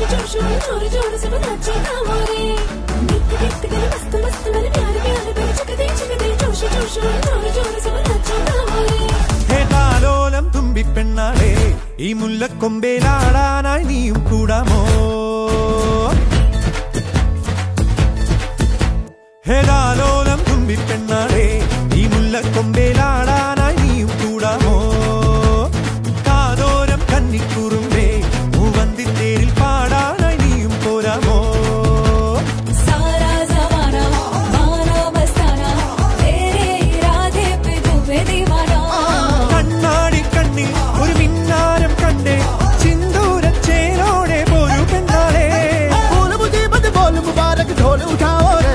താലോലം തുമ്പിപ്പെണ്ണാളെ ഈ മുല്ലക്കൊമ്പേലാടാനായി നീയും കൂടാമോ താലോലം തുമ്പിപ്പെണ്ണാളെ ഈ മുല്ലക്കൊമ്പേലാടാനായി നീയും കൂടാമോ കാതോരം കന്നിക്കുറുമ്പേ മൂവന്തിത്തേരിൽ പാടാനായി നീയും പോരാമോ കണ്ണാടി കണ്ണിൽ ഒരു മിന്നാരം കണ്ടേ സിന്ദൂരച്ചേലോടെ പോരു പെണ്ണാളെ മുബാരക് ढोल उठाओ रे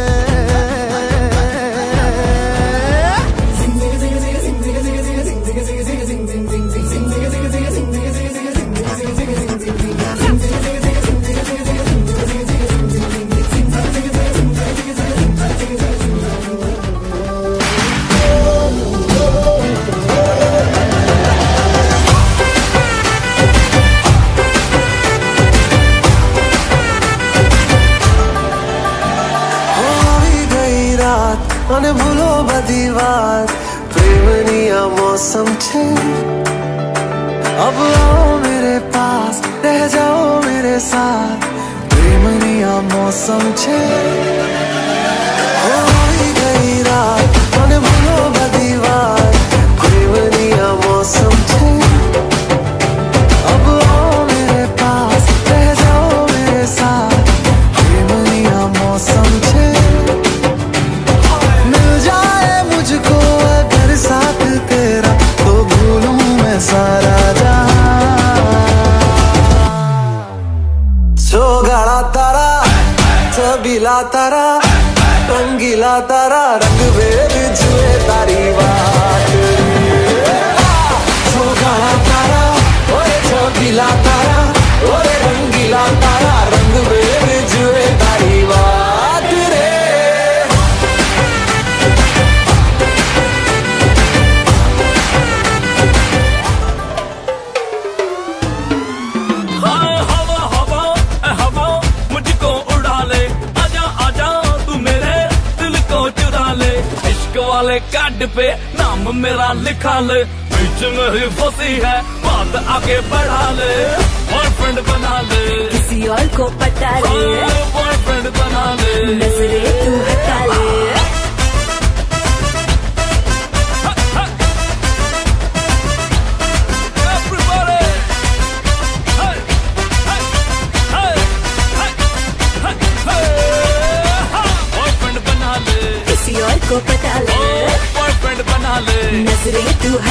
અને ભૂલો બધી વાત પ્રેમની આ મૌસમ છે अब आओ मेरे पास रह जाओ मेरे साथ प्रेमनी आ मौसम छे होई गई रात અને ભૂલો બધી વાત પ્રેમની આ मौसम छे अब आओ मेरे पास रह जाओ मेरे साथ प्रेमनी आ मौसम छे मुझको अगर साथ तेरा तो भूलूं मैं सारा जहां सोगाड़ा तारा छबीला तारा रंगीला तारा रंग वेद जुए तारी बात सोगाड़ा तारा ओए छबीला तारा ओए रंगीला तारा रंग वेद जुए तारी बात रे वाले कार्ड पे नाम मेरा लिखा ले बीच में ही फंसी है बात आगे बढ़ा ले बॉयफ्रेंड बना ले किसी और को पटा ले बॉयफ्रेंड बना ले नजरे तू हटा ले को पटा ले बॉयफ्रेंड बना ले नजरे तू